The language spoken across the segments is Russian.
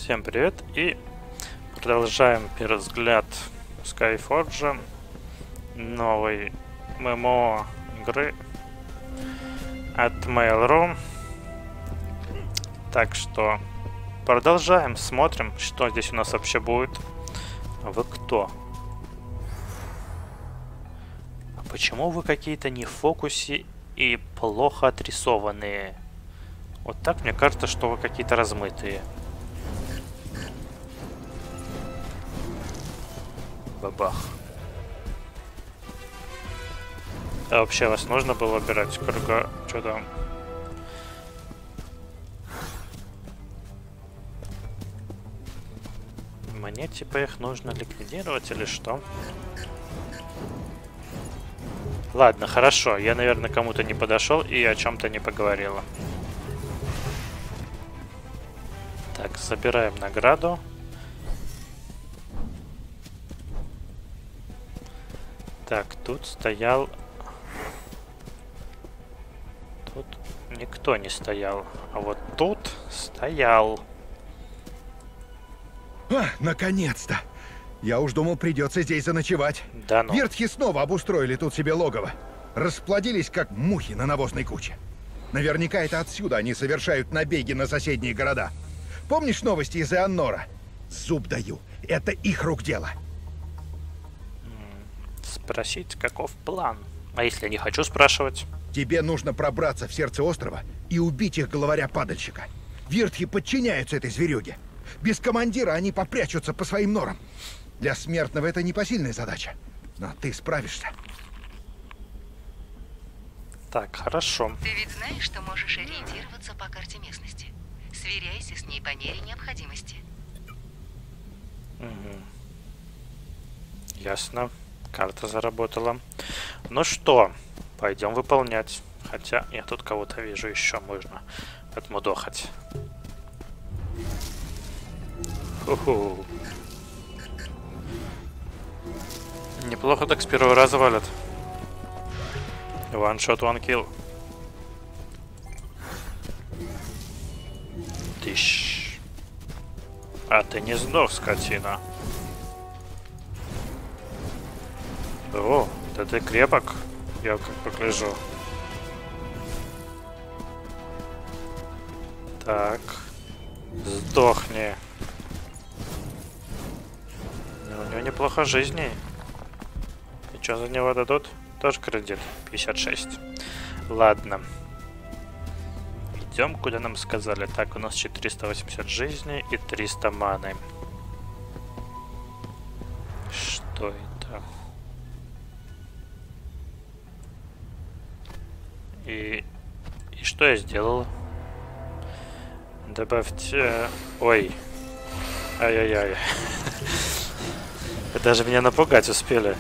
Всем привет и продолжаем перезгляд Skyforge, новой ММО игры от Mail.ru. Так что продолжаем, смотрим, что здесь у нас вообще будет. Вы кто? А почему вы какие-то не в фокусе и плохо отрисованные? Вот так мне кажется, что вы какие-то размытые. Бабах. А вообще вас нужно было убирать? Круга... Что там? Мне типа их нужно ликвидировать или что? Ладно, хорошо. Я, наверное, кому-то не подошел и о чем-то не поговорила. Так, забираем награду. Так, тут стоял... Тут никто не стоял. А вот тут стоял. Наконец-то! Я уж думал, придется здесь заночевать. Да ну. Вертхи снова обустроили тут себе логово. Расплодились, как мухи на навозной куче. Наверняка это отсюда они совершают набеги на соседние города. Помнишь новости из Эоннора? Зуб даю. Это их рук дело. Спросить, каков план? А если я не хочу спрашивать? Тебе нужно пробраться в сердце острова и убить их главаря-падальщика. Вертхи подчиняются этой зверюге. Без командира они попрячутся по своим норам. Для смертного это непосильная задача. Но ты справишься. Так, хорошо. Ты ведь знаешь, что можешь ориентироваться по карте местности. Сверяйся с ней по мере необходимости. Угу. Ясно. Карта заработала. Ну что, пойдем выполнять. Хотя я тут кого-то вижу, еще можно отмудохать. Ху-ху. Неплохо так с первого раза валят. One shot, one kill. Тыщ. А ты не сдох, скотина. О, да ты крепок. Я как погляжу. Так. Сдохни. У него неплохо жизни. И что за него дадут? Тоже кредит. 56. Ладно. Идем, куда нам сказали. Так, у нас 480 жизней и 300 маны. Что это? И что я сделал? Добавьте... Ой. Ай-яй-яй. Даже меня напугать успели.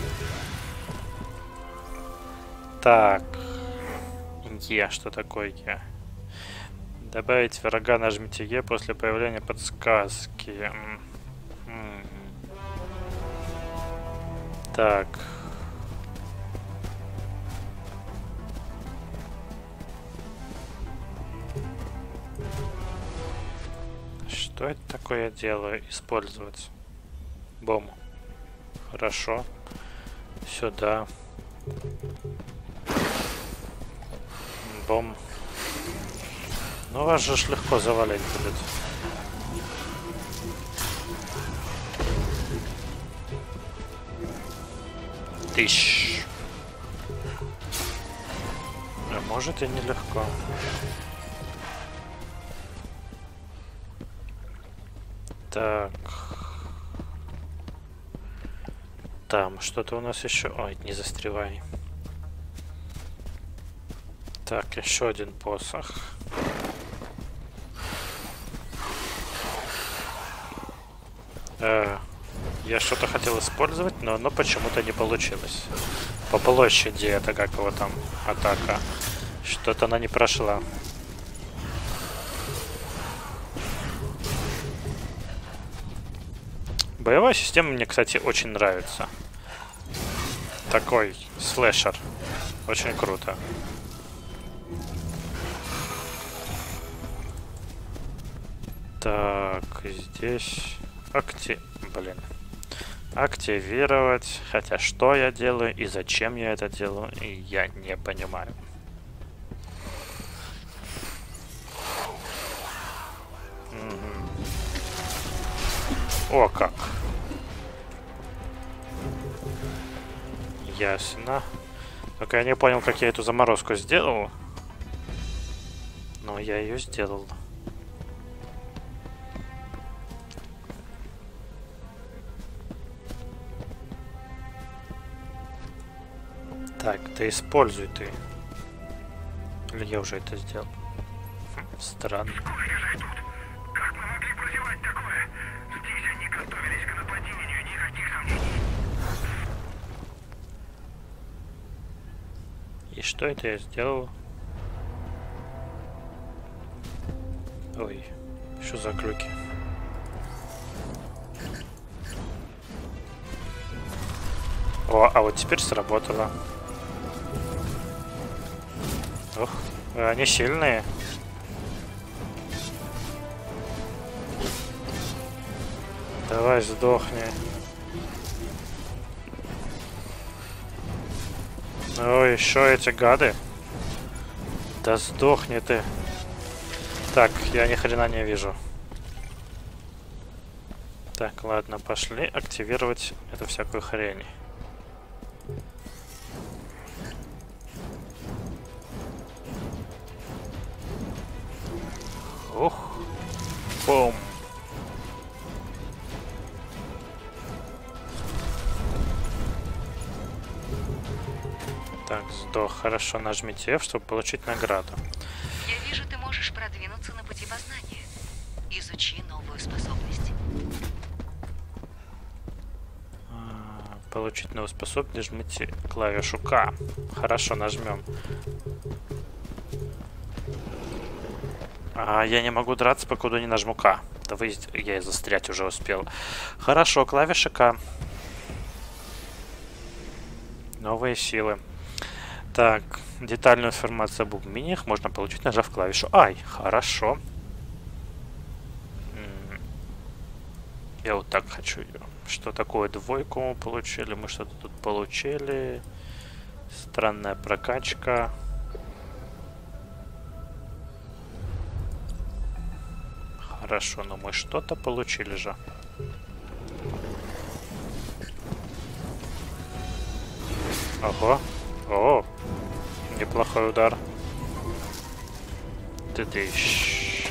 Так. Е. Что такое Е? Добавить врага, нажмите Е после появления подсказки. Так. Что это такое я делаю? Использовать. Бом. Хорошо. Сюда. Бом. Ну вас же ж легко завалить будет. Тыщ. А может и нелегко. Так. Там что-то у нас еще... Ой, не застревай. Так, еще один посох. Я что-то хотел использовать, но оно почему-то не получилось. По площади это как его там атака. Что-то она не прошла. Боевая система мне, кстати, очень нравится. Такой слэшер. Очень круто. Так, здесь Блин. Активировать. Хотя что я делаю и зачем я это делаю, я не понимаю. О, как. Ясно. Только я не понял, как я эту заморозку сделал. Но я ее сделал. Так, ты используй ты. Или я уже это сделал? Странно. Как мы могли прозевать такое? Здесь они готовились к нападению, никаких сомнений. И что это я сделал? Ой, что за глюки? О, а вот теперь сработало. Ох, они сильные. Давай, сдохни. Ой, еще эти гады. Да сдохни ты. Так, я ни хрена не вижу. Так, ладно, пошли активировать эту всякую хрень. Ух. Бум. Так, сдох. Хорошо, нажмите F, чтобы получить награду. Я вижу, ты можешь продвинуться на пути познания. Изучи новую способность. Получить новую способность, жмите клавишу К. Хорошо, нажмем. Я не могу драться, покуда не нажму К. Да вы, я и застрять уже успел. Хорошо, клавиша К. Новые силы. Так, детальную информацию об умениях можно получить, нажав клавишу I. Хорошо. Я вот так хочу. Что такое двойку мы получили? Мы что-то тут получили. Странная прокачка. Хорошо, но мы что-то получили же. Ого. О, неплохой удар. Ты-дыщ.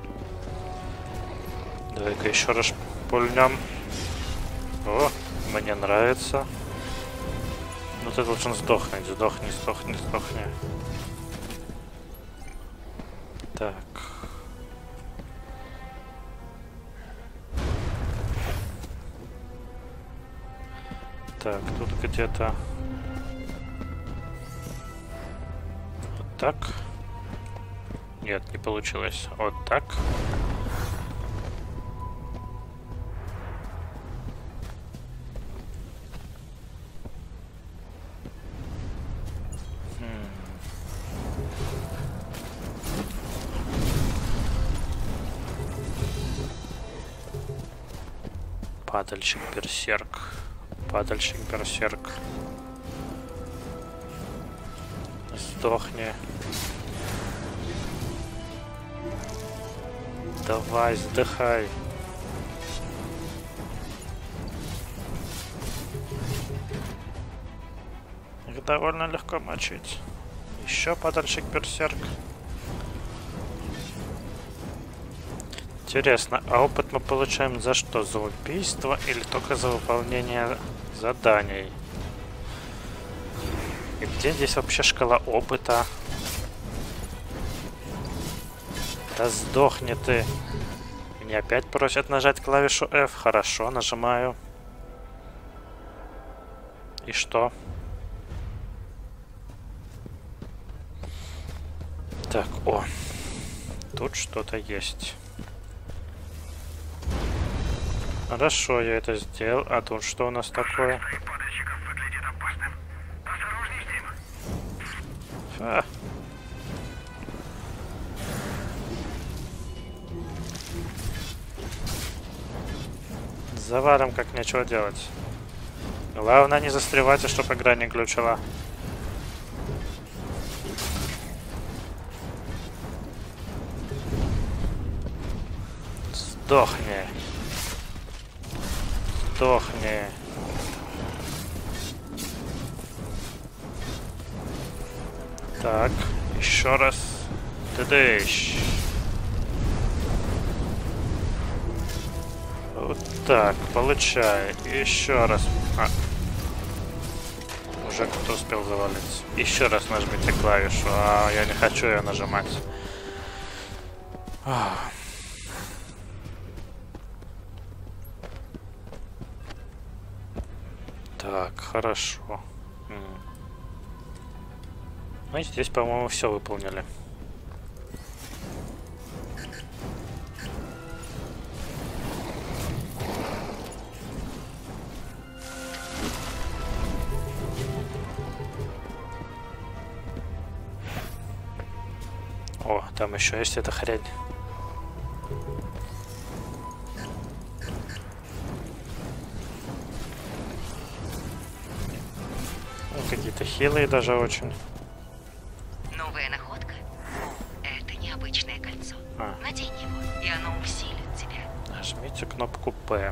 Давай-ка еще раз пульнем. О, мне нравится. Ну ты должен сдохнуть. Сдохни, сдохни, сдохни. Так. Так, тут где-то... Вот так. Нет, не получилось. Вот так. Падальщик берсерк. Падальщик берсерк. Сдохни. Давай, сдыхай. Их довольно легко мочить. Еще падальщик берсерк. Интересно, а опыт мы получаем за что? За убийство или только за выполнение заданий? И где здесь вообще шкала опыта? Да сдохни ты. Меня опять просят нажать клавишу F. Хорошо, нажимаю. И что? Так, о. Тут что-то есть. Хорошо, я это сделал. А тут что у нас такое? Падальщиков выглядит опасным. Осторожней с ним. Завалим, как нечего делать. Главное не застревать, и чтоб игра не глючила. Сдохни. Сдохни. Так, еще раз. Тыдыщ. Вот так, получай. Еще раз. Уже кто успел завалить. Еще раз нажмите клавишу. А я не хочу ее нажимать. Так, хорошо. Ну и здесь, по-моему, все выполнили. О, там еще есть эта хрень. Какие-то хилые даже очень. Новая находка? Это необычное кольцо. Надень его, и оно усилит тебя. Нажмите кнопку P.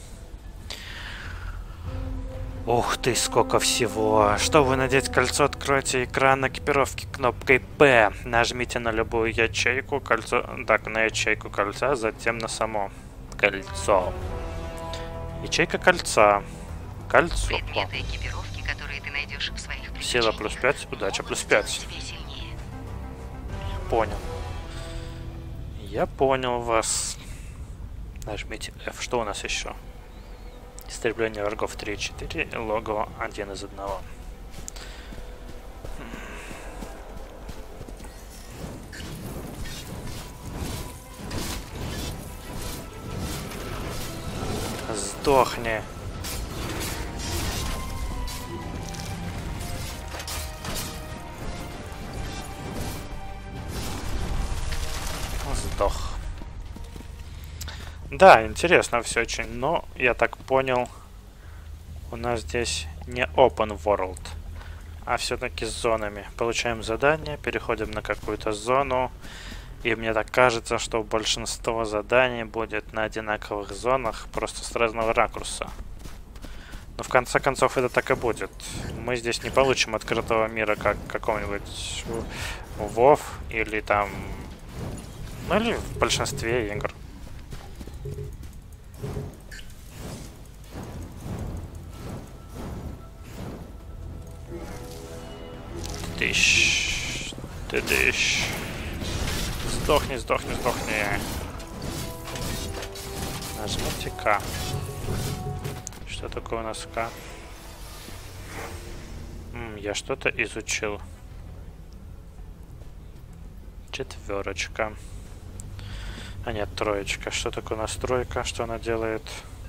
Ух ты, сколько всего. Чтобы надеть кольцо, откройте экран экипировки кнопкой P. Нажмите на любую ячейку кольцо. Так, на ячейку кольца, затем на само кольцо. Ячейка кольца. Кольцо. Предметы экипировки, которые ты найдешь в своих приключениях. Сила плюс 5, удача плюс 5. Понял. Я понял вас. Нажмите F. Что у нас еще? Истребление врагов 3-4. Логово 1 из 1. Сдохни. Сдох. Да, интересно все очень, но я так понял, у нас здесь не open world, а все-таки с зонами. Получаем задание, переходим на какую-то зону, и мне так кажется, что большинство заданий будет на одинаковых зонах, просто с разного ракурса. Но в конце концов это так и будет. Мы здесь не получим открытого мира, как в каком-нибудь WoW или там... Ну или в большинстве игр. Тыщ. Тыдыщ. Сдохни, сдохни, сдохни. Нажмите К. Что такое у нас К? Я что-то изучил. Четверочка. А нет, троечка. Что такое у нас тройка? Что она делает?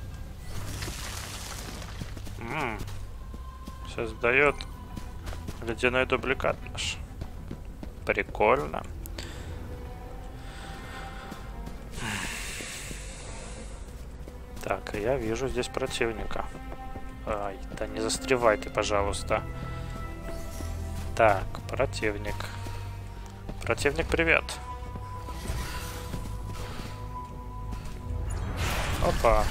Создает ледяной дубликат наш. Прикольно. Так, я вижу здесь противника. Ай, да не застревай ты, пожалуйста. Так, противник. Противник, привет. Опа.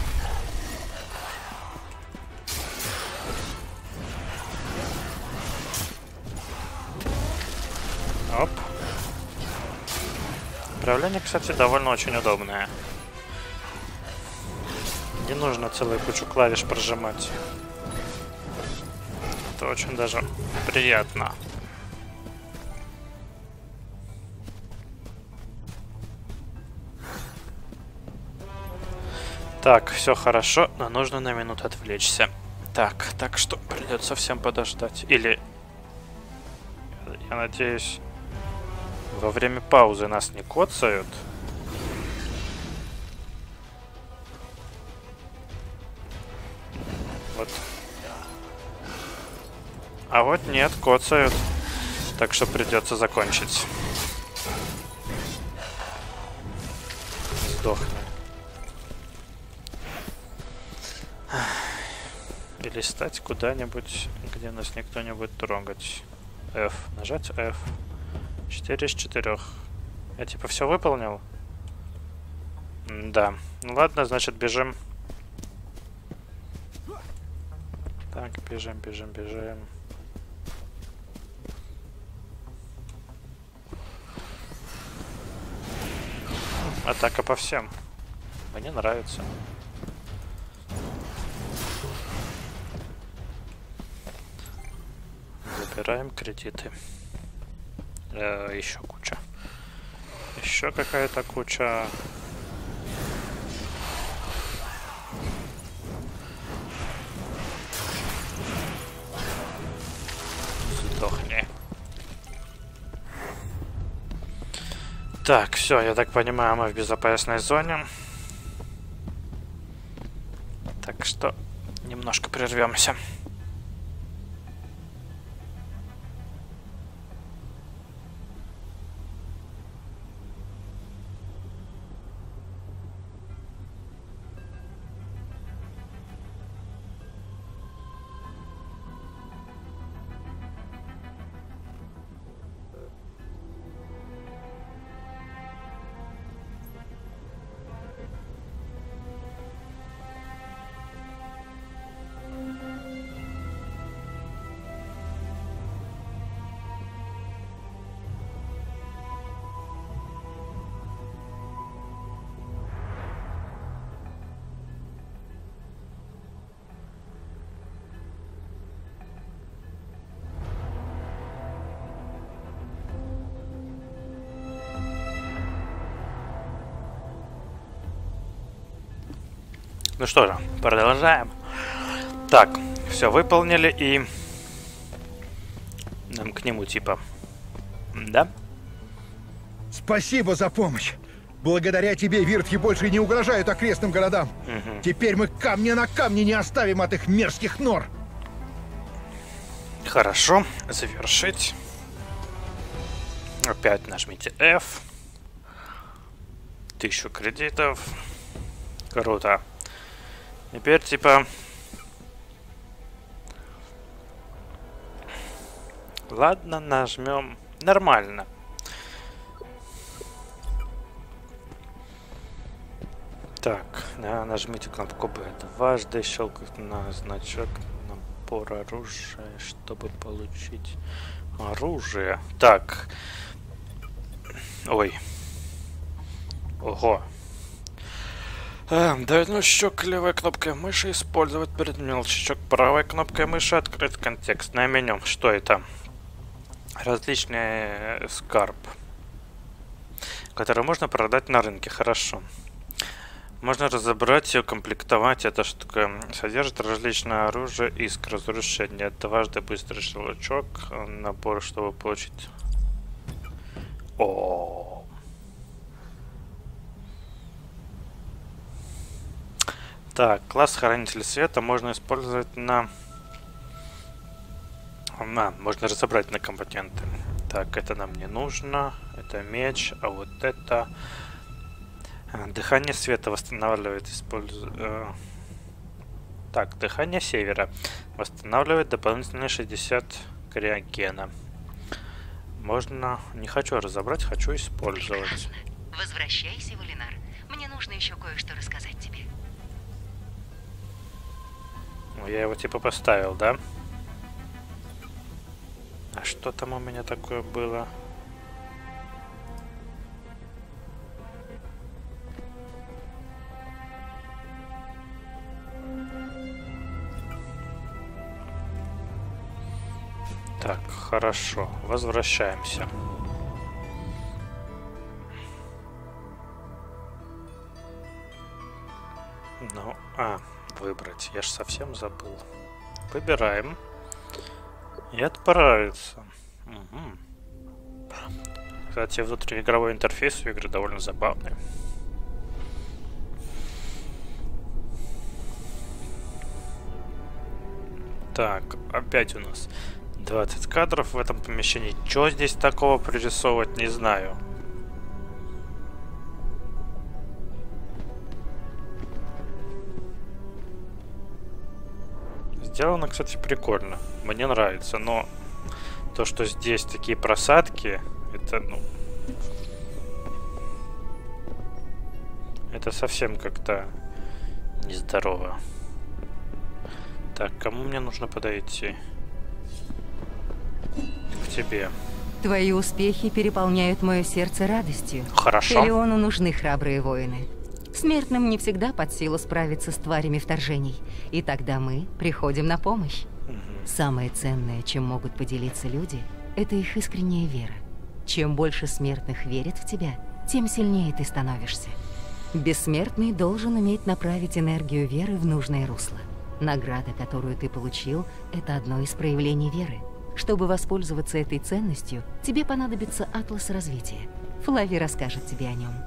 Оп. Управление, кстати, довольно очень удобное. Не нужно целую кучу клавиш прожимать. Это очень даже приятно. Так, все хорошо, но нужно на минуту отвлечься. Так что придется всем подождать. Или, я надеюсь, во время паузы нас не коцают. Вот. А вот нет, коцают. Так что придется закончить. Сдохни. Или стать куда-нибудь, где нас никто не будет трогать. F. Нажать F. 4 из 4. Я типа все выполнил? Да. Ну ладно, значит бежим. Так, бежим, бежим, бежим. Атака по всем. Мне нравится. Забираем кредиты. Еще куча. Еще какая-то куча. Сдохни. Так, все, я так понимаю, мы в безопасной зоне. Так что немножко прервемся. Ну что же, продолжаем. Так, все выполнили и нам к нему типа. Да? Спасибо за помощь. Благодаря тебе виртхи больше не угрожают окрестным городам. Теперь мы камня на камне не оставим от их мерзких нор. Хорошо, завершить. Опять нажмите F. 1000 кредитов. Круто. Теперь типа... Ладно, нажмем. Нормально. Так, да, нажмите кнопку B. Дважды щелкать на значок набор оружия, чтобы получить оружие. Так. Ой. Ого. Дать щелчок левой кнопкой мыши, использовать предмет. Щелчок правой кнопкой мыши, открыть контекстное меню. Что это? Различные скарб, которые можно продать на рынке. Хорошо. Можно разобрать и укомплектовать. Эта штука содержит различное оружие, иск разрушения. Дважды быстрый щелчок. Набор, чтобы получить... О. Так, класс Хранитель Света можно использовать на... можно разобрать на компоненты. Так, это нам не нужно. Это меч, а вот это... Дыхание света восстанавливает, Так, дыхание севера восстанавливает дополнительные 60 криогена. Можно... Не хочу разобрать, хочу использовать. Прекрасно. Возвращайся, Валинар. Мне нужно еще кое-что рассказать тебе. Я его типа поставил, да? А что там у меня такое было? Так, хорошо. Возвращаемся. Ну, выбрать. Я ж совсем забыл. Выбираем. И отправиться. Угу. Кстати, внутриигровой интерфейс у игры довольно забавный. Так, опять у нас 20 кадров в этом помещении. Что здесь такого прорисовывать, не знаю. Сделано, кстати, прикольно. Мне нравится, но то, что здесь такие просадки, это, ну... Это совсем как-то нездорово. Так, кому мне нужно подойти? К тебе. Твои успехи переполняют мое сердце радостью. Хорошо. Элеону нужны храбрые воины. Смертным не всегда под силу справиться с тварями вторжений. И тогда мы приходим на помощь. Самое ценное, чем могут поделиться люди, это их искренняя вера. Чем больше смертных верит в тебя, тем сильнее ты становишься. Бессмертный должен уметь направить энергию веры в нужное русло. Награда, которую ты получил, это одно из проявлений веры. Чтобы воспользоваться этой ценностью, тебе понадобится атлас развития. Флави расскажет тебе о нем.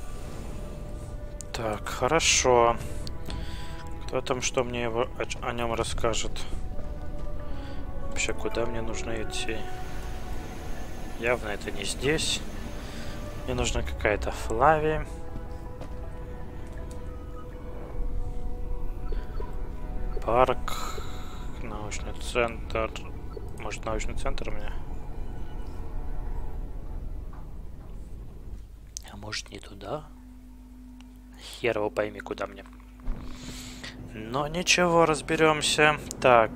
Так, хорошо. Кто там, что мне о нем расскажет? Вообще, куда мне нужно идти? Явно это не здесь. Мне нужна какая-то Флави. Парк. Научный центр. Может, научный центр у меня? А может, не туда? Хер его пойми, куда мне. Но ничего, разберемся. Так.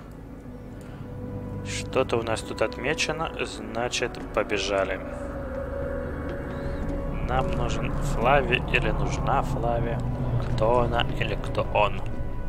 Что-то у нас тут отмечено. Значит, побежали. Нам нужен Флави или нужна Флави? Кто она или кто он?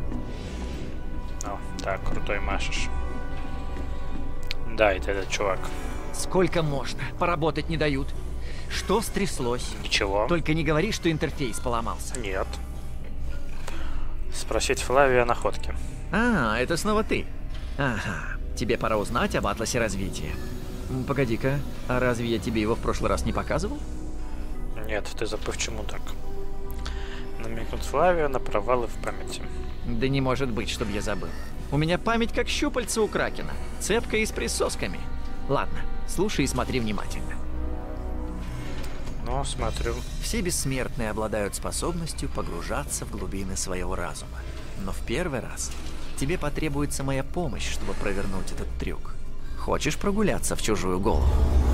О, так, крутой машешь. Да, это этот чувак. Сколько можно? Поработать не дают. Что стряслось? Ничего. Только не говори, что интерфейс поломался. Нет. Спросить Флави о находке. А, это снова ты. Ага. Тебе пора узнать об атласе развития. Погоди-ка, а разве я тебе его в прошлый раз не показывал? Нет, ты забыл, почему так. Намекнуть Флавию на провалы в памяти. Да не может быть, чтобы я забыл. У меня память как щупальца у кракена. Цепкая и с присосками. Ладно, слушай и смотри внимательно. Ну, смотрю. Все бессмертные обладают способностью погружаться в глубины своего разума. Но в первый раз тебе потребуется моя помощь, чтобы провернуть этот трюк. Хочешь прогуляться в чужую голову?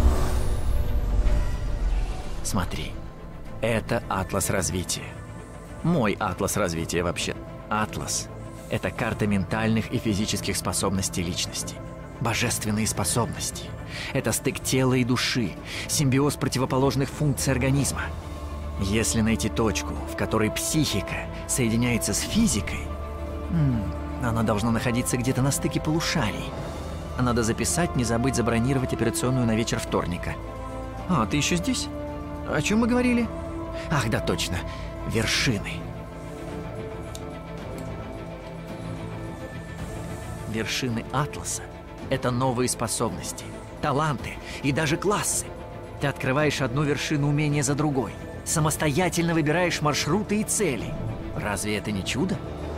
Смотри, это атлас развития. Мой атлас развития вообще. Атлас — это карта ментальных и физических способностей личности. Божественные способности. Это стык тела и души, симбиоз противоположных функций организма. Если найти точку, в которой психика соединяется с физикой, она должна находиться где-то на стыке полушарий. Надо записать, не забыть забронировать операционную на вечер вторника. А, ты еще здесь? О чем мы говорили? Ах, да, точно. Вершины. Вершины атласа — это новые способности, таланты и даже классы. Ты открываешь одну вершину умения за другой. Самостоятельно выбираешь маршруты и цели. Разве это не чудо?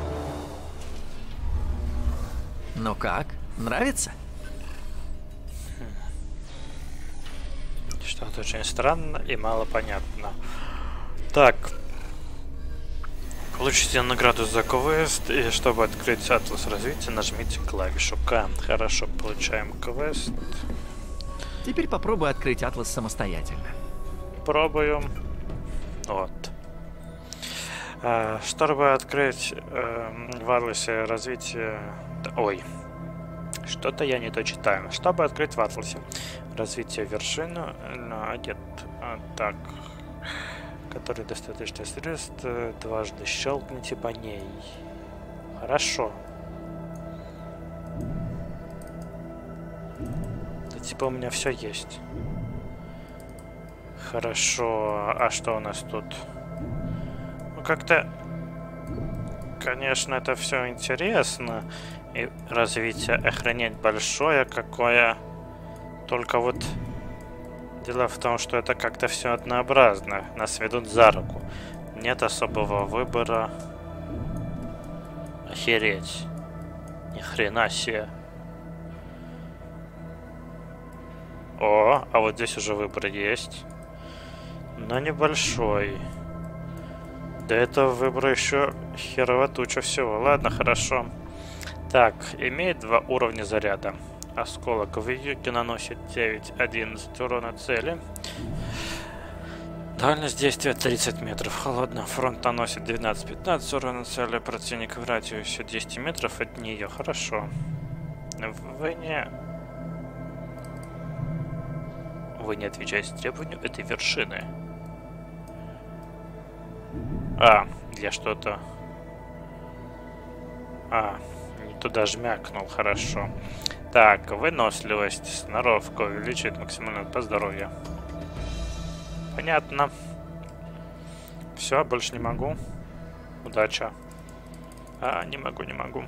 Ну как? Нравится? Что-то очень странно и мало понятно. Так. Получите награду за квест, и чтобы открыть атлас развития, нажмите клавишу К. Хорошо, получаем квест. Теперь попробуй открыть атлас самостоятельно. Пробуем. Вот. Чтобы открыть в атласе развития... Ой. Что-то я не то читаю. Чтобы открыть в атласе развитие вершину, нет, так, который достаточно средств, дважды щелкните по ней. Хорошо. Да типа у меня все есть. Хорошо. А что у нас тут? Ну как-то, конечно, это все интересно. И развитие охренеть большое какое. Только вот дело в том, что это как-то все однообразно. Нас ведут за руку. Нет особого выбора. Охереть. Ни хрена себе. О, а вот здесь уже выбор есть. Но небольшой. До этого выбора еще херово туча всего. Ладно, хорошо. Так, имеет 2 уровня заряда. Осколок в юге наносит 9-11 урона цели. Дальность действия 30 метров. Холодный фронт наносит 12-15 урона цели. Противник в радиусе 10 метров от нее. Хорошо. Вы не отвечаете требованию этой вершины. Я что-то... не туда жмякнул, хорошо. Так, выносливость, сноровка увеличивает максимально по здоровью. Понятно. Все, больше не могу. Удача. Не могу.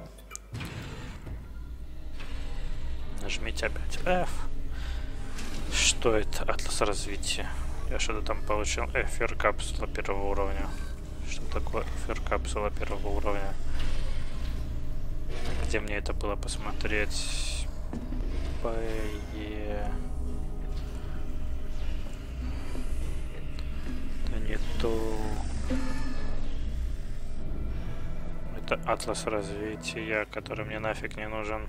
Нажмите опять F. Что это? Атлас развития. Я что-то там получил. Эфир капсула 1-го уровня. Что такое эфир капсула 1-го уровня? Где мне это было посмотреть? Да не то. Это атлас развития, который мне нафиг не нужен.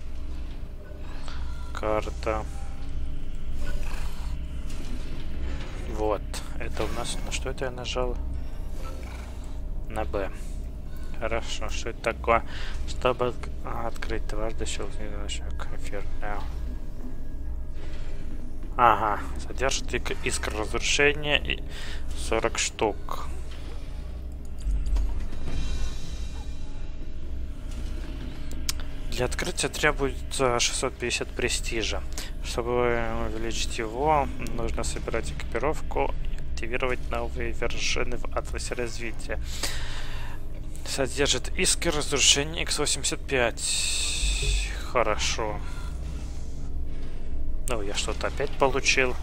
Карта. Вот. Это у нас... На что это я нажал? На Б. Хорошо, что это такое? Чтобы открыть дважды щелкни эфир. Ага, содержит искр разрушения и 40 штук. Для открытия требуется 650 престижа. Чтобы увеличить его, нужно собирать экипировку и активировать новые вершины в атласе развития. Содержит искры разрушения X85. Хорошо. Ну, я что-то опять получил.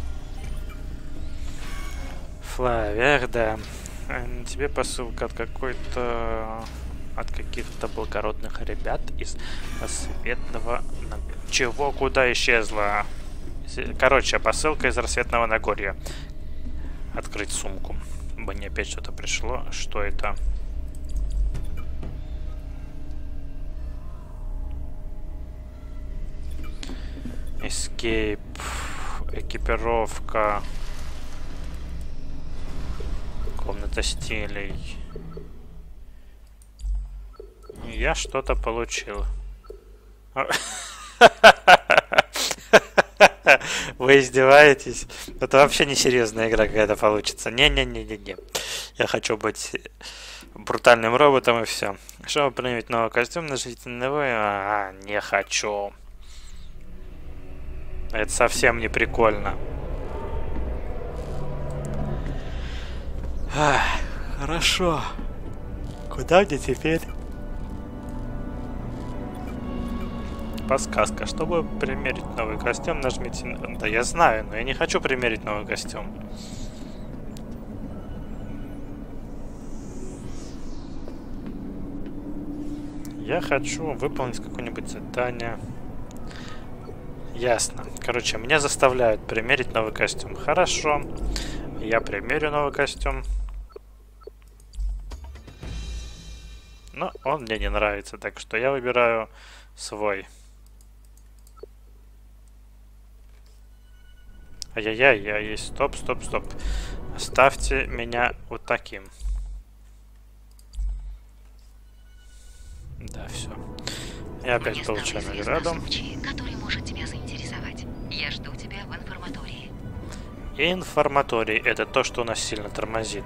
Флавер, да. Тебе посылка от какой-то... От каких-то благородных ребят из Рассветного... Чего? Куда исчезла? Короче, посылка из Рассветного Нагорья. Открыть сумку. Мне опять что-то пришло. Что это? Escape. Экипировка. Комната стилей. Я что-то получил. Вы издеваетесь? Это вообще не серьезная игра какая-то получится. Не-не-не-не-не. Я хочу быть брутальным роботом и все. Чтобы принять новый костюм, нажмите на него. Не хочу. Это совсем не прикольно. Хорошо. Куда мне теперь? Подсказка. Чтобы примерить новый костюм, нажмите... Да я знаю, но я не хочу примерить новый костюм. Я хочу выполнить какое-нибудь задание. Ясно. Короче, меня заставляют примерить новый костюм. Хорошо. Я примерю новый костюм. Но он мне не нравится, так что я выбираю свой. Ай-яй-яй, я есть. Стоп. Оставьте меня вот таким. Да, все. Я опять получаю награду. Который может тебя заинтересовать. Я жду тебя в информатории. Информаторий — это то, что у нас сильно тормозит.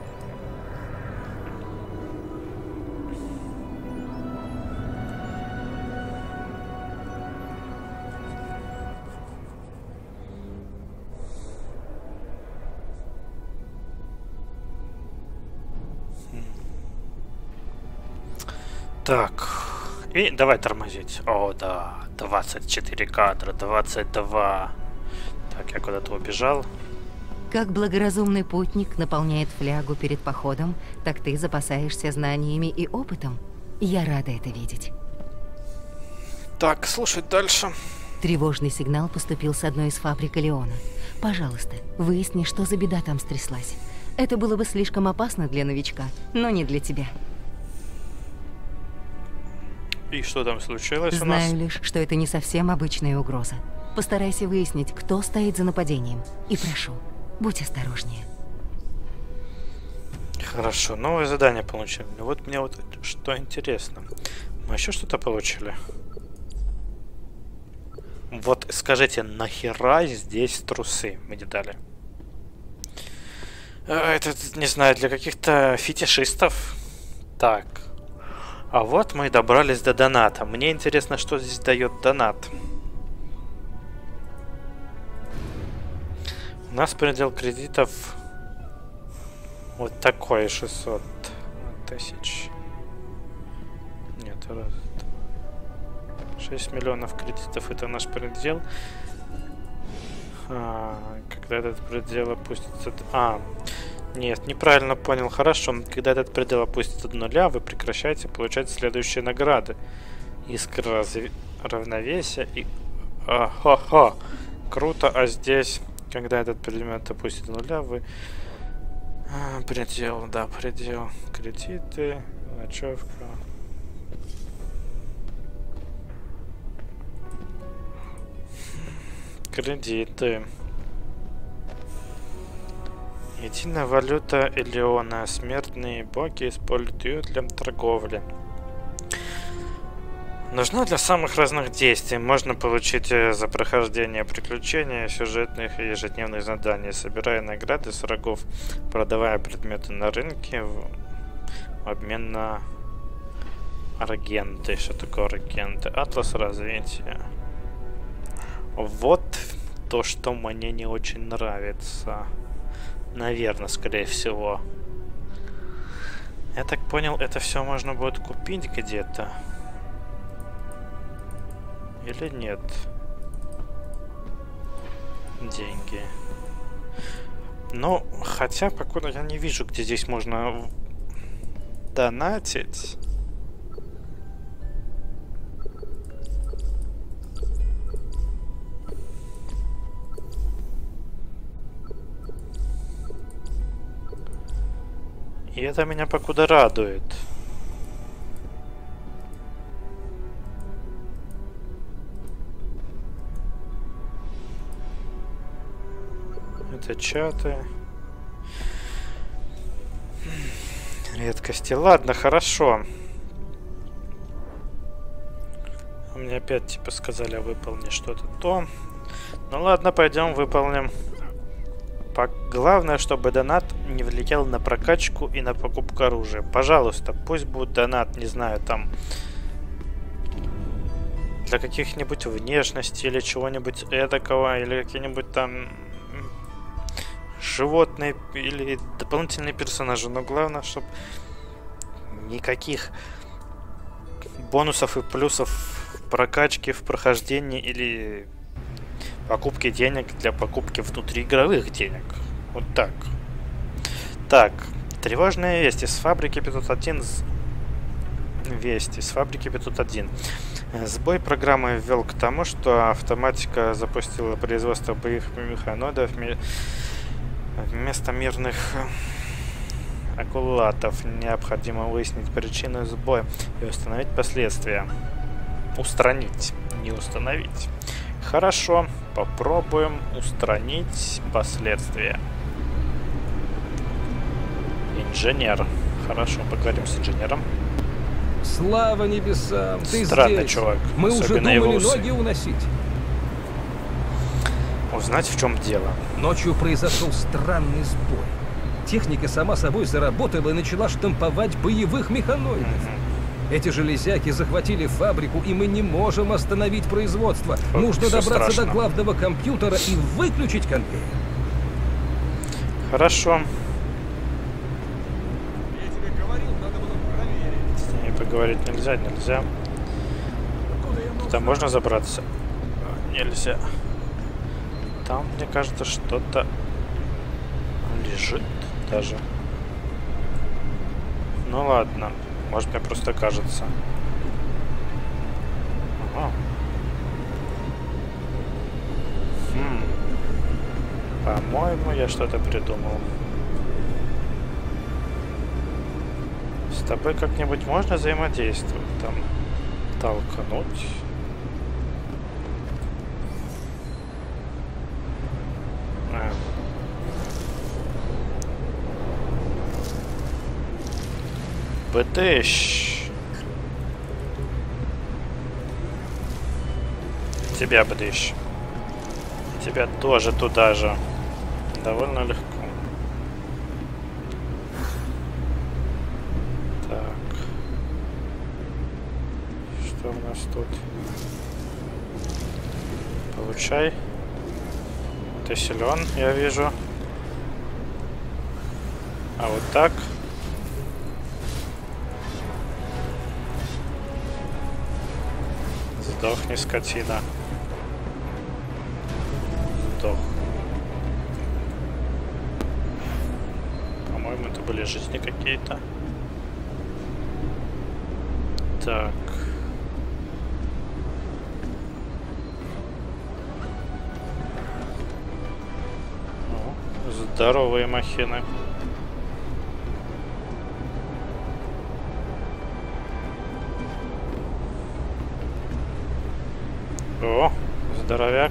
Так, и давай тормозить. О, да, 24 кадра, 22. Так, я куда-то убежал. Как благоразумный путник наполняет флягу перед походом, так ты запасаешься знаниями и опытом. Я рада это видеть. Так, слушай дальше. Тревожный сигнал поступил с одной из фабрик Леона. Пожалуйста, выясни, что за беда там стряслась. Это было бы слишком опасно для новичка, но не для тебя. И что там случилось у Знаю нас? лишь, что это не совсем обычная угроза. Постарайся выяснить, кто стоит за нападением. И прошу, будь осторожнее. Хорошо, новое задание получили. Вот мне вот что интересно. Мы еще что-то получили? Вот скажите, нахера здесь трусы мне дали? Это, не знаю, для каких-то фетишистов. Так. А вот мы и добрались до доната. Мне интересно, что здесь дает донат. У нас предел кредитов вот такой, 600 тысяч. Нет, раз, 6 миллионов кредитов — это наш предел. Когда этот предел опустится... Нет, неправильно понял. Хорошо. Когда этот предел опустится до нуля, вы прекращаете получать следующие награды. Искра равновесия и... Ха-ха! Круто, а здесь, когда этот предмет опустится до нуля, вы... предел, да, предел. Кредиты, ночевка. Кредиты. Единая валюта Элеона. Смертные боги используют ее для торговли. Нужна для самых разных действий. Можно получить за прохождение приключения, сюжетных и ежедневных заданий, собирая награды с врагов, продавая предметы на рынке в обмен на аргенты. Что такое аргенты? Атлас развития. Вот то, что мне не очень нравится. Наверное, скорее всего. Я так понял, это все можно будет купить где-то. Или нет? Деньги. Ну, хотя, покуда я не вижу, где здесь можно донатить. И это меня покуда радует. Это чаты. Редкости. Ладно, хорошо. Мне опять типа сказали, выполни что-то то. Ну ладно, пойдем выполним. Главное, чтобы донат не влиял на прокачку и на покупку оружия. Пожалуйста, пусть будет донат, не знаю, там для каких-нибудь внешностей или чего-нибудь эдакого, или какие-нибудь там животные или дополнительные персонажи. Но главное, чтобы никаких бонусов и плюсов в прокачке, в прохождении или покупки денег для покупки внутриигровых денег. Вот так. Так, тревожные вести с фабрики 501. Вести с фабрики 501. Сбой программы ввел к тому, что автоматика запустила производство боевых механоидов вместо мирных аккулатов. Необходимо выяснить причину сбоя и установить последствия. Устранить, не установить. Хорошо, попробуем устранить последствия. Инженер. Хорошо, поговорим с инженером. Слава небесам, ты Странный здесь. чувак. Мы уже Особенно его думали усы. ноги уносить. Узнать, в чем дело. Ночью произошел странный сбой. Техника сама собой заработала и начала штамповать боевых механоидов. Эти железяки захватили фабрику, и мы не можем остановить производство. Нужно всё добраться страшно. до главного компьютера и выключить конвейер. Хорошо. Я тебе говорил, надо было проверить. С ними поговорить нельзя. Туда можно забраться? Нельзя. Там, мне кажется, что-то лежит даже. Ну ладно. Может, мне просто кажется. Ага. По-моему, я что-то придумал. С тобой как-нибудь можно взаимодействовать там? Толкнуть. Бдыщ. Тебя, бдыщ. Тебя тоже туда же. Довольно легко. Так. Что у нас тут? Получай. Ты силен, я вижу. А вот так. Сдохни, скотина. Сдох. По-моему, это были жизни какие-то. Так. О, здоровые махины. О, здоровяк.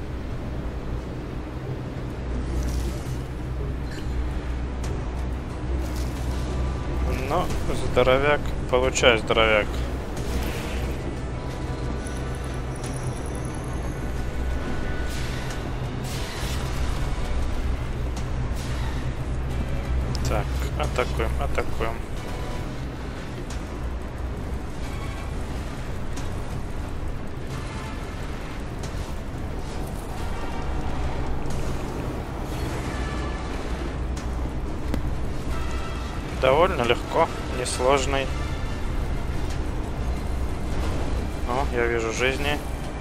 Ну, здоровяк. Получай, здоровяк. Так, атакуем, атакуем. Довольно легко, несложный. О, я вижу жизни.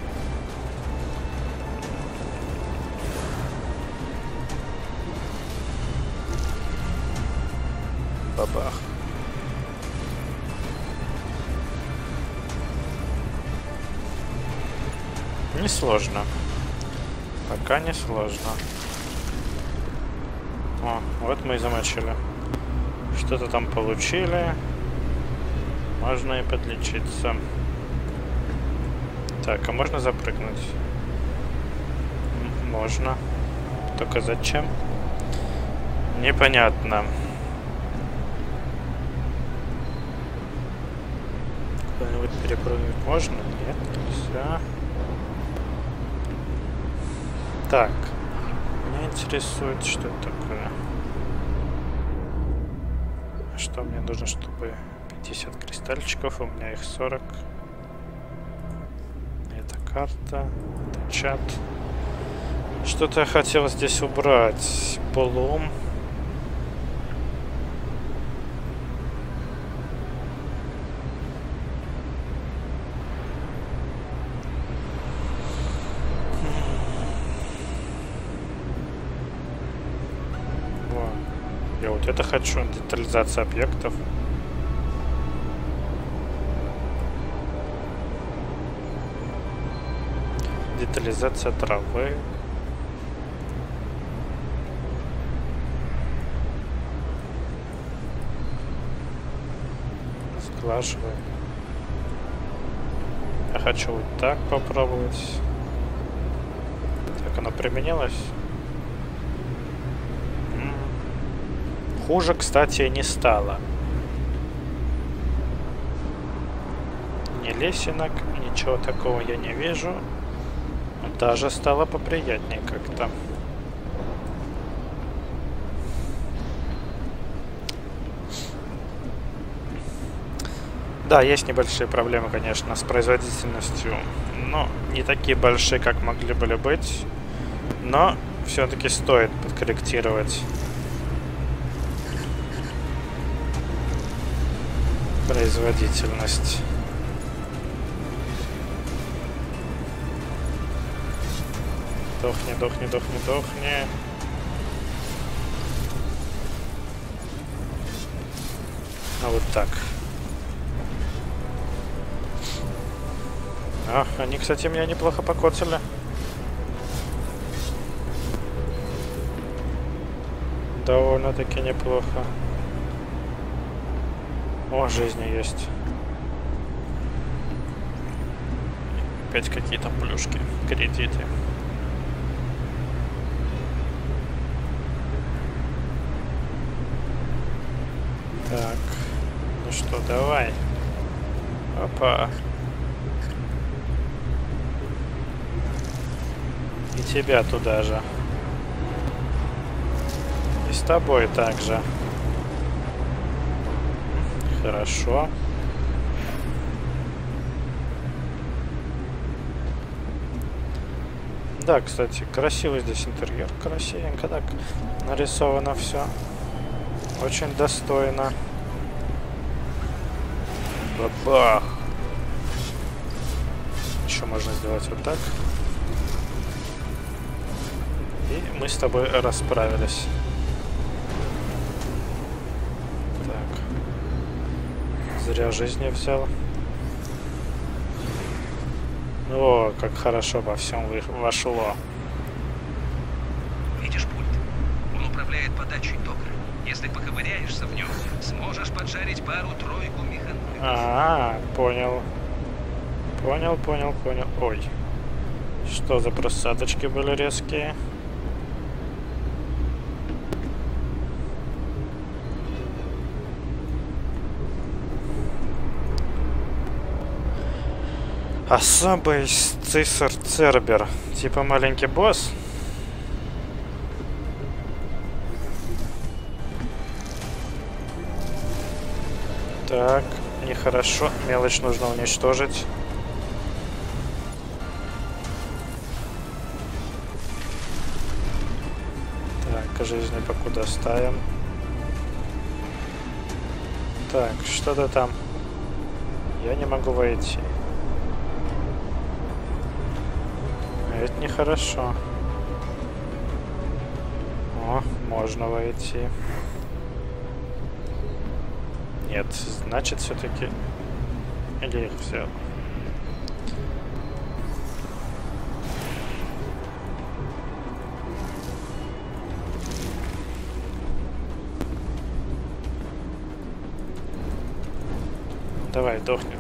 Бабах. Несложно. Пока не сложно. О, вот мы и замочили. Что-то там получили. Можно и подлечиться. Так, а можно запрыгнуть? Можно. Только зачем? Непонятно. Куда-нибудь перепрыгнуть можно? Нет, нельзя. Так. Меня интересует, что это такое. Что мне нужно, чтобы 50 кристальчиков, у меня их 40. Это карта, это чат. Что-то я хотел здесь убрать. Полум. Я вот это хочу. Детализация объектов. Детализация травы. Сглаживаем. Я хочу вот так попробовать. Так, оно применилось. Хуже, кстати, не стало. Ни лесенок, ничего такого я не вижу. Даже стало поприятнее как-то. Да, есть небольшие проблемы, конечно, с производительностью. Но не такие большие, как могли были быть. Но все-таки стоит подкорректировать производительность. Дохни, дохни, дохни, дохни. А вот так. А, они, кстати, меня неплохо покоцали. Довольно-таки неплохо. О, жизни есть. опять какие-то плюшки, кредиты. Так, ну что, давай. Опа. И тебя туда же. И с тобой также. Хорошо. Да, кстати, красивый здесь интерьер. Красивенько так нарисовано все. Очень достойно. Бабах. Еще можно сделать вот так. И мы с тобой расправились. Так. Зря жизни взял. О, как хорошо во всем вошло. Видишь пульт? Он управляет подачей тока. Если поковыряешься в нем, сможешь поджарить пару-тройку механоидов. Понял. Понял. Ой. Что за просадочки были резкие? Особый Цисар Цербер. Типа маленький босс. Так, нехорошо. Мелочь нужно уничтожить. Так, жизни покуда ставим. Так, что-то там. Я не могу войти. Это нехорошо. О, можно войти. Нет, значит, все-таки... Или их взял. Давай, дохни.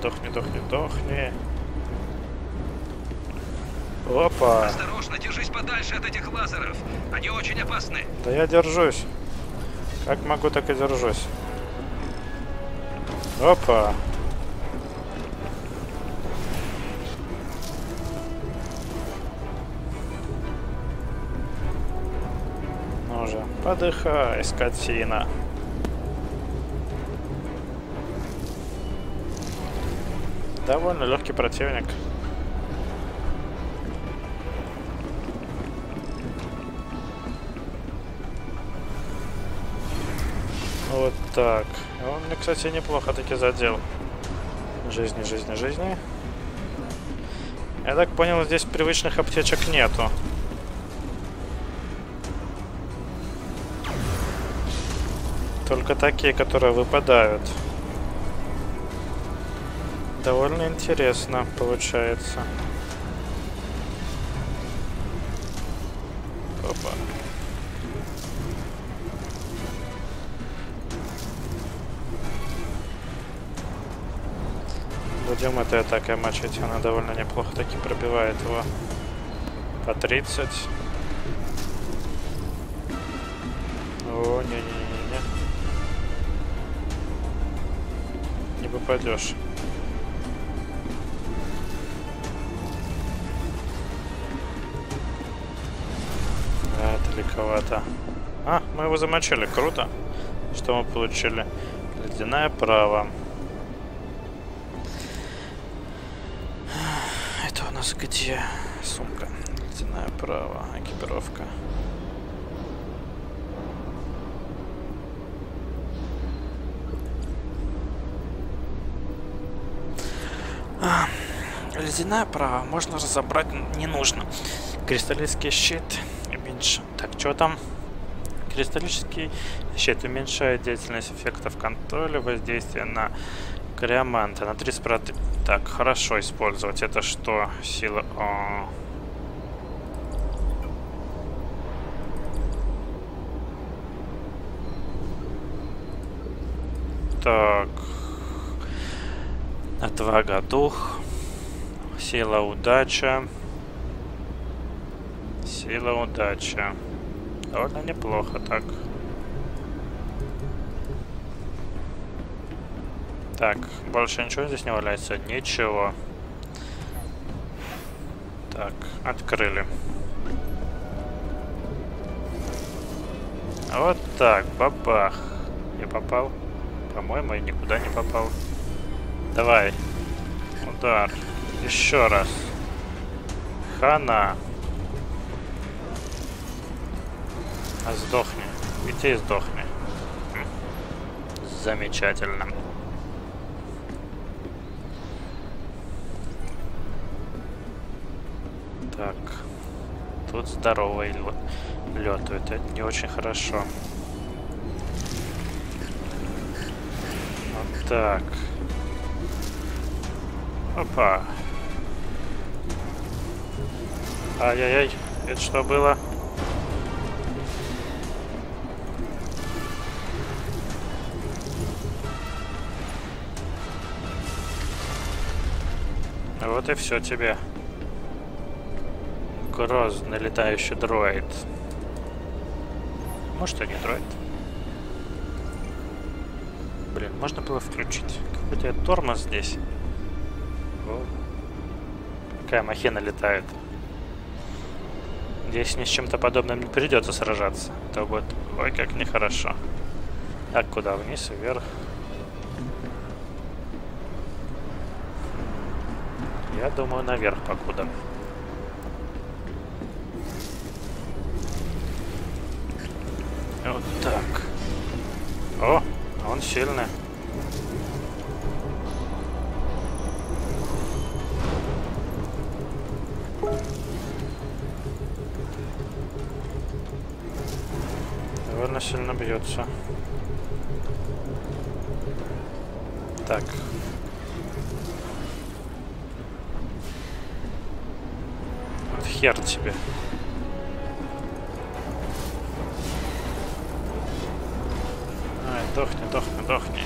Опа. Осторожно, держись подальше от этих лазеров. Они очень опасны. Да я держусь. Как могу, так и держусь. Опа. Ну же, подыхай, скотина. Довольно легкий противник. Вот так. Он мне, кстати, неплохо таки задел. Жизни. Я так понял, здесь привычных аптечек нету. Только такие, которые выпадают. Довольно интересно получается. Опа. Будем этой атакой мочить. Она довольно неплохо таки пробивает его. По 30. О, не-не-не-не. Не попадешь. Далековато. А, мы его замочили. Круто. Что мы получили? Ледяная права. Это у нас где? Сумка. Ледяная права. Экипировка. Ледяная права. Можно разобрать не нужно. Кристаллический щит. Так, что там? Кристаллический щит уменьшает деятельность эффектов контроля, воздействия на криоманта на 30%. Так, хорошо использовать. Это что? Сила... Так. Отвага дух. Сила, удача. Сила, удача. Довольно неплохо так. Так, больше ничего здесь не валяется? Ничего. Так, открыли. Вот так, бабах. Я попал? По-моему, я никуда не попал. Давай. Удар. Еще раз. Хана. А сдохни. Иди и сдохни. Замечательно. Так. Тут здоровый лед. Это не очень хорошо. Вот так. Опа. Ай-яй-яй. Это что было? Вот и все тебе. Грозный летающий дроид. Может, и не дроид. Блин, можно было включить. Какой-то тормоз здесь. О. Какая махина летает. Здесь ни с чем-то подобным не придется сражаться. То будет, ой, как нехорошо. Так, куда? Вниз и вверх. Я думаю, наверх покуда. Вот так. О, он сильный. Довольно сильно бьется. Так. Вот хер тебе. Ай, дохни.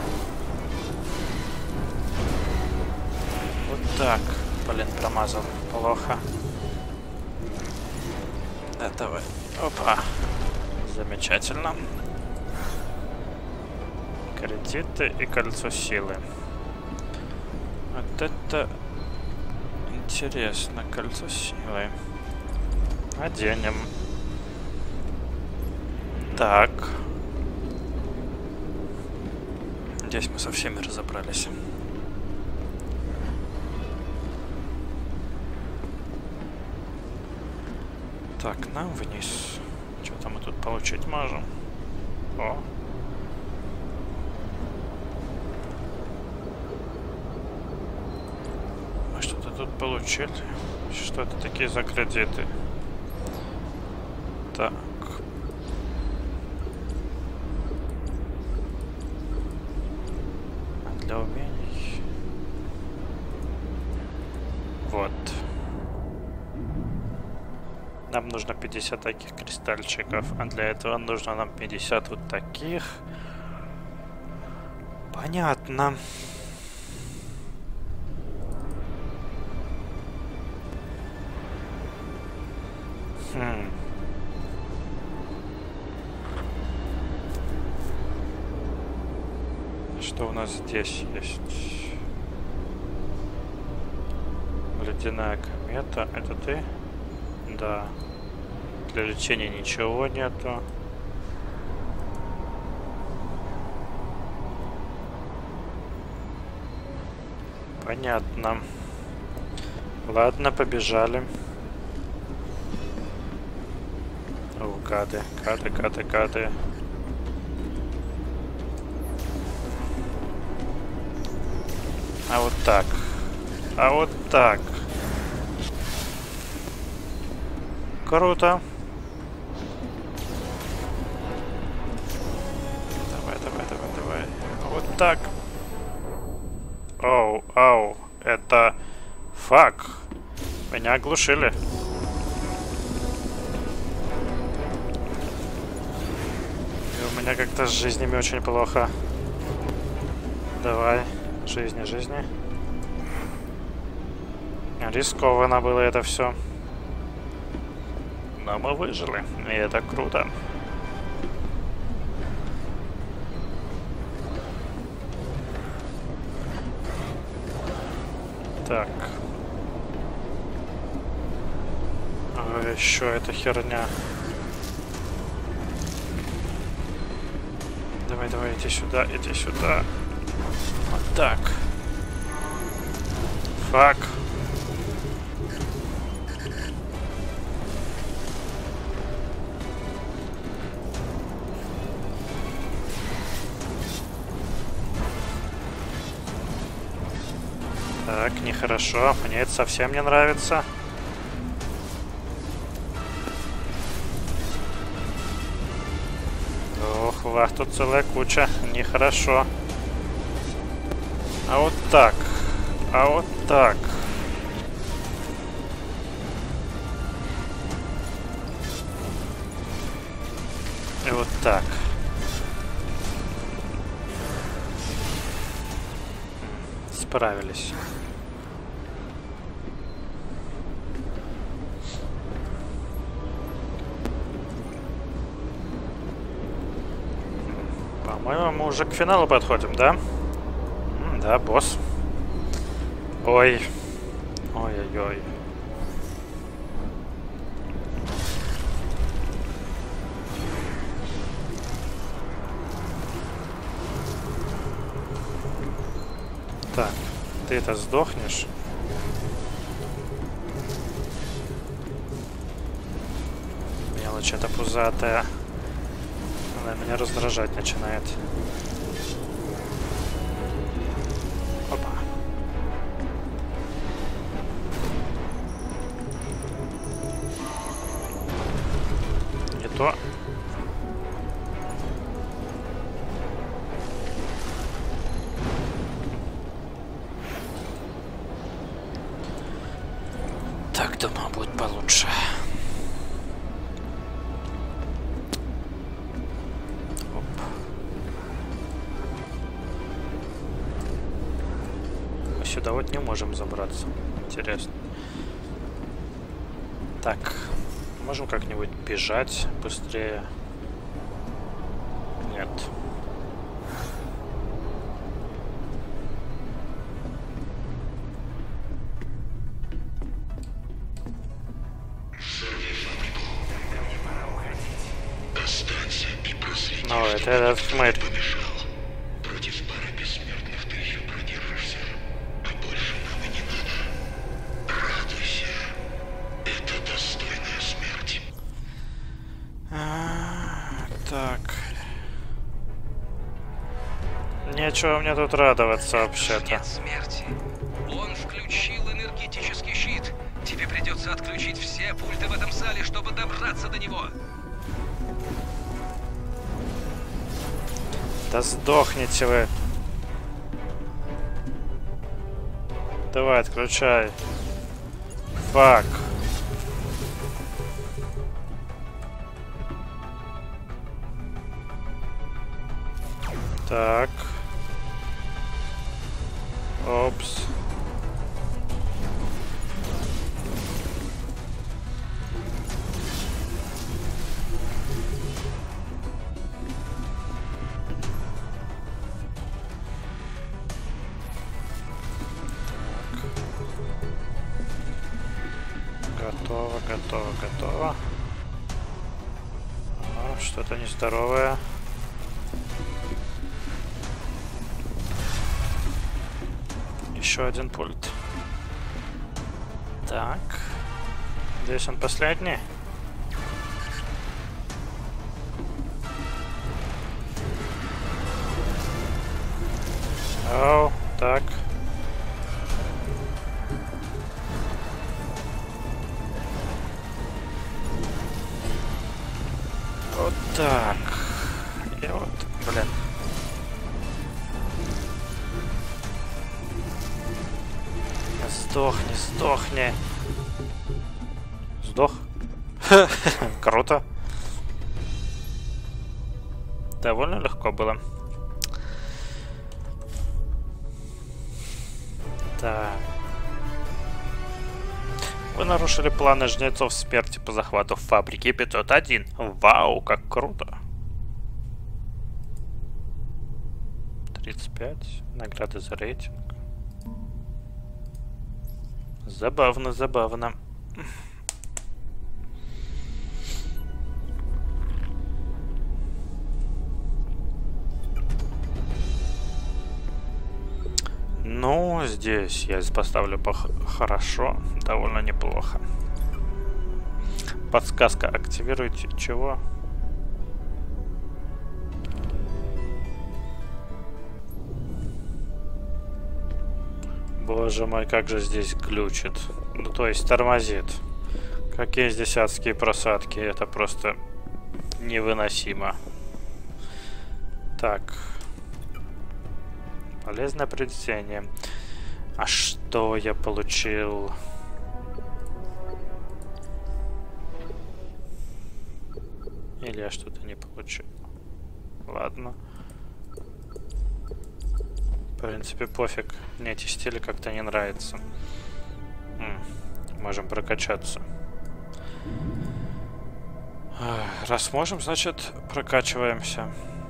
Вот так. Блин, промазал. Плохо. Да, давай. Опа. Замечательно. Кредиты и кольцо силы. Вот это интересно. Кольцо силы. Оденем. Так. Здесь мы со всеми разобрались. Так, нам вниз. Что-то мы тут получить можем. О. Мы что-то тут получили. Что это такие за кредиты? Так. Для умений. Вот. Нам нужно 50 таких кристальчиков, а для этого нужно нам 50 вот таких. Понятно. Что у нас здесь есть? Ледяная комета. Это ты? Да. Для лечения ничего нету. Понятно. Ладно, побежали. О, гады. Гады. А вот так. А вот так. Круто. Давай. Вот так. Оу. Это... Фак. Меня оглушили. И у меня как-то с жизнями очень плохо. Давай. Жизни. Рискованно было это все. Но мы выжили, и это круто. Так. А еще эта херня. Давай, давай, иди сюда, иди сюда. Вот так. Фак. Так, нехорошо. Мне это совсем не нравится. Ох, вах, тут целая куча. Нехорошо. А вот так. А вот так. И вот так. Справились. По-моему, мы уже к финалу подходим, да? Да, босс. Ой. Ой-ой-ой. Так, ты-то сдохнешь. Мелочь эта пузатая. Она меня раздражать начинает. Опа. Не то. Так, думаю, будет получше. Сюда вот не можем забраться. Интересно. Так. Можем как-нибудь бежать быстрее? Нет. Ну, это этот хмырь. Так. Нечего мне тут радоваться вообще-то. Нет смерти. Он включил энергетический щит. Тебе придется отключить все пульты в этом зале, чтобы добраться до него. Да сдохните вы. Давай, отключай. Фак. Так. Опс. Готово, готово, готово. Ага, что-то нездоровое. Еще один пульт. Так. Здесь он последний. Оу, так. Вот так. И вот, блин. Сдохни, сдохни. Сдох. Круто. Довольно легко было. Так. Вы нарушили планы жнецов смерти по захвату фабрики 501. Вау, как круто. 35. Награды за рейтинг. Забавно, забавно. Ну, здесь я поставлю хорошо, довольно неплохо. Подсказка, активируйте чего? Боже мой, как же здесь глючит. Ну, то есть тормозит. Какие здесь адские просадки, это просто невыносимо. Так. Полезное приобретение. А что я получил? Или я что-то не получил? Ладно. В принципе, пофиг. Мне эти стили как-то не нравятся. Можем прокачаться. Раз можем, значит, прокачиваемся.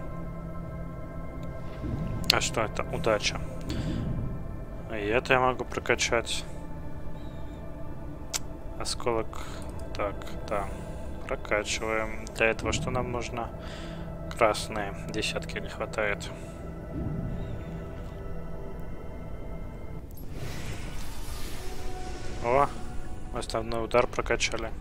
А что это? Удача. И это я могу прокачать. Осколок. Так, да. Прокачиваем. Для этого что нам нужно? Красные. Десятки не хватает. О! Основной удар прокачали.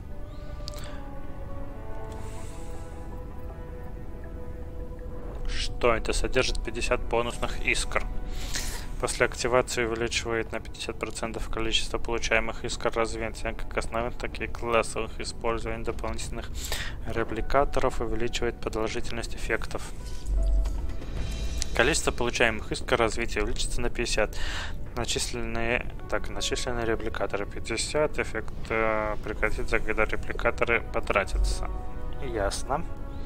Что это? Содержит 50 бонусных искр. После активации увеличивает на 50% количество получаемых искр развития, как основных, так и классовых. Использование дополнительных репликаторов увеличивает продолжительность эффектов. Количество получаемых искр развития увеличится на 50. Начисленные репликаторы 50. Эффект прекратится, когда репликаторы потратятся. Ясно.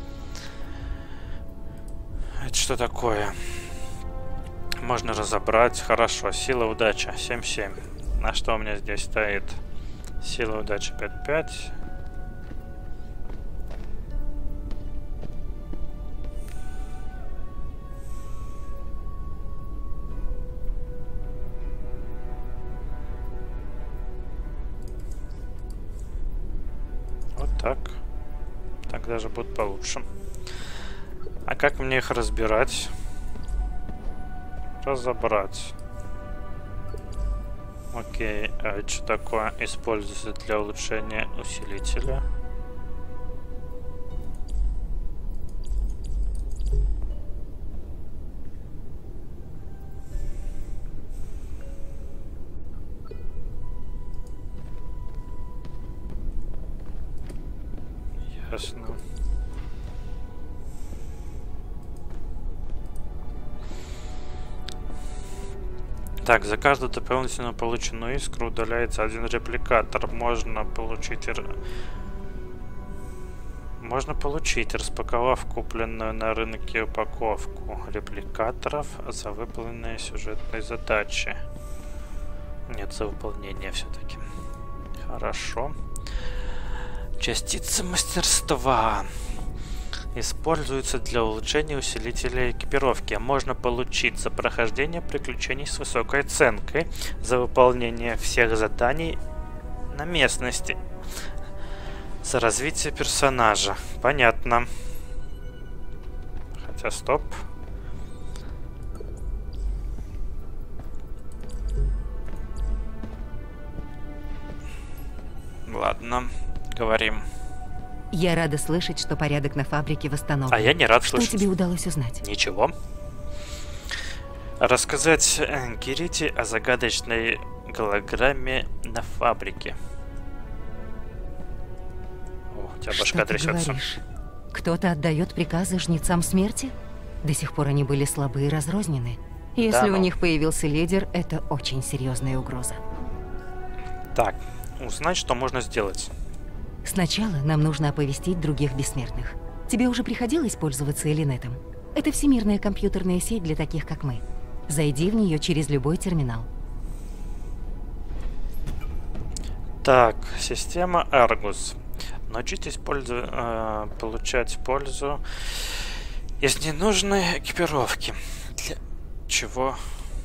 Это что такое? Можно разобрать. Хорошо. Сила удачи 7-7. На что у меня здесь стоит? Сила удачи 5-5. Вот так. Так даже будет получше. А как мне их разбирать? Разобрать. Окей, а это что такое? Используется для улучшения усилителя. Ясно. Так, за каждую дополнительно полученную искру удаляется один репликатор. Можно получить, распаковав купленную на рынке упаковку репликаторов за выполненные сюжетные задачи. Нет, за выполнение все-таки. Хорошо. Частица мастерства. Используется для улучшения усилителя экипировки. Можно получить за прохождение приключений с высокой оценкой, за выполнение всех заданий на местности, за развитие персонажа. Понятно. Хотя, стоп. Ладно, говорим. Я рада слышать, что порядок на фабрике восстановлен. А я не рад слышать. Что тебе удалось узнать? Ничего. Рассказать Кирите о загадочной голограмме на фабрике. О, у тебя башка трясется. Кто-то отдает приказы жнецам смерти? До сих пор они были слабы и разрознены. Если у них появился лидер, это очень серьезная угроза. Так, узнать, что можно сделать. Сначала нам нужно оповестить других бессмертных. Тебе уже приходилось пользоваться Элинетом? Это всемирная компьютерная сеть для таких, как мы. Зайди в нее через любой терминал. Так, система Argus. Научитесь получать пользу из ненужной экипировки. Для чего?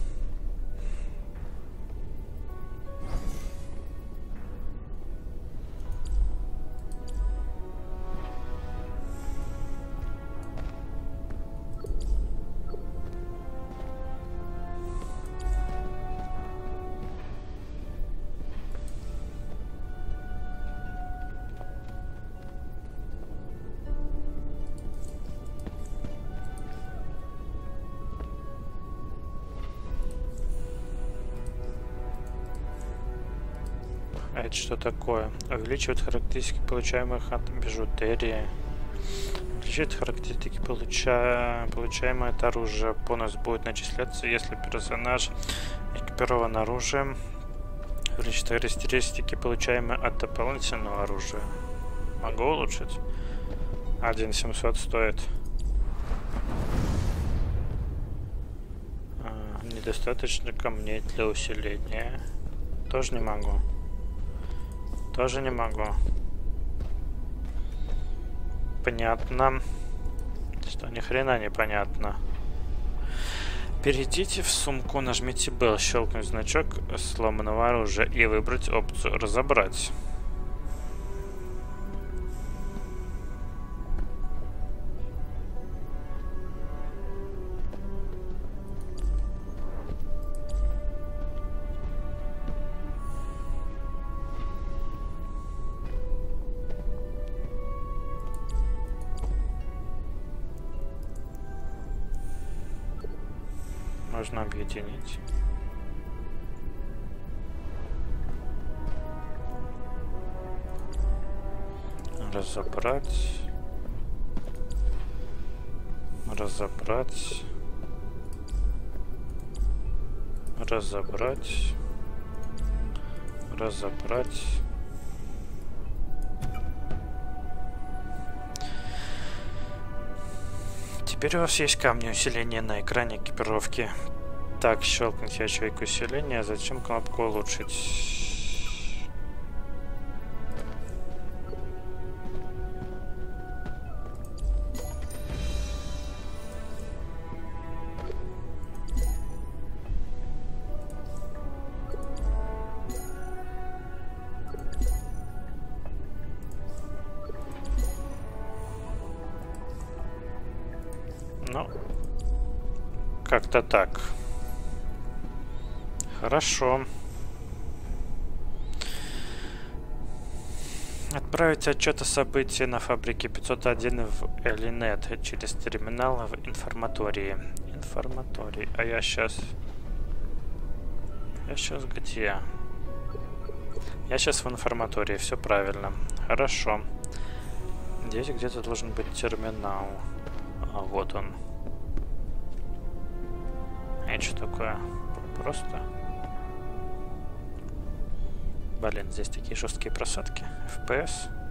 А это что такое? Увеличивает характеристики, получаемых от бижутерии. Увеличивает характеристики, получаемое от оружия. Бонус будет начисляться, если персонаж экипирован оружием. Увеличивает характеристики, получаемые от дополнительного оружия. Могу улучшить? 1700 стоит. Недостаточно камней для усиления. Тоже не могу. Тоже не могу. Понятно. Что ни хрена не понятно. Перейдите в сумку, нажмите Bell, щелкнуть значок сломанного оружия и выбрать опцию «Разобрать». Можно объединить. Разобрать. Разобрать. Разобрать. Разобрать. Теперь у вас есть камни усиления на экране экипировки. Так, щелкните ячейку усиления, а затем кнопку улучшить. Ну, как-то так. Хорошо. Отправить отчет о событии на фабрике 501 в Элинет через терминал в информатории. Информаторий. А я сейчас... Я сейчас где? Я сейчас в информатории. Все правильно. Хорошо. Здесь где-то должен быть терминал. А вот он. Это что такое? Просто... Блин, здесь такие жесткие просадки. FPS.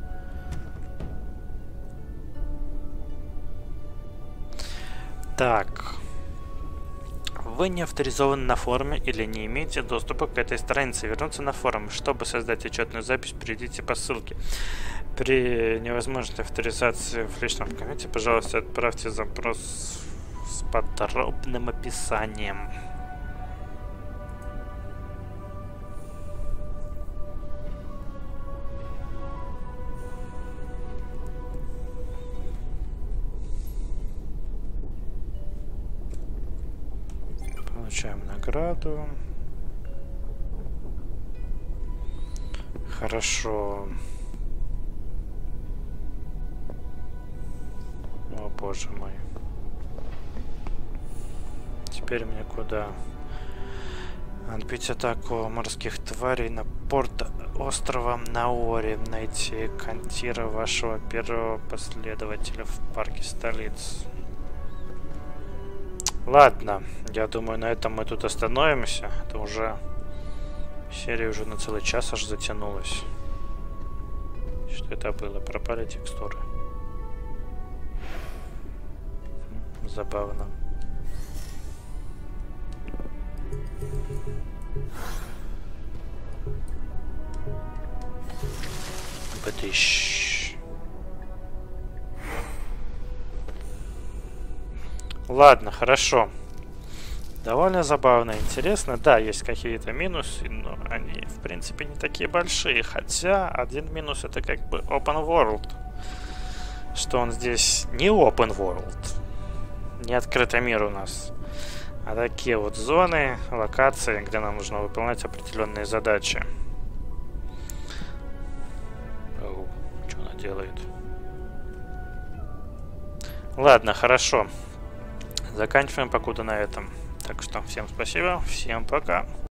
Так. Вы не авторизованы на форуме или не имеете доступа к этой странице. Вернуться на форум. Чтобы создать отчетную запись, перейдите по ссылке. При невозможности авторизации в личном кабинете, пожалуйста, отправьте запрос с подробным описанием. Получаем награду. Хорошо. О, боже мой. Теперь мне куда? Отбить атаку морских тварей на порт острова Наори. Найти Кантира, вашего первого последователя в парке столиц. Ладно, я думаю, на этом мы тут остановимся. Это уже... Серия уже на целый час аж затянулась. Что это было? Пропали текстуры. Забавно. Бытыщ. Ладно, хорошо. Довольно забавно и интересно. Да, есть какие-то минусы, но они, в принципе, не такие большие. Хотя, один минус — это как бы open world. Что он здесь не open world. Не открытый мир у нас. А такие вот зоны, локации, где нам нужно выполнять определенные задачи. Оу, что она делает? Ладно, хорошо. Заканчиваем покуда на этом. Так что всем спасибо, всем пока.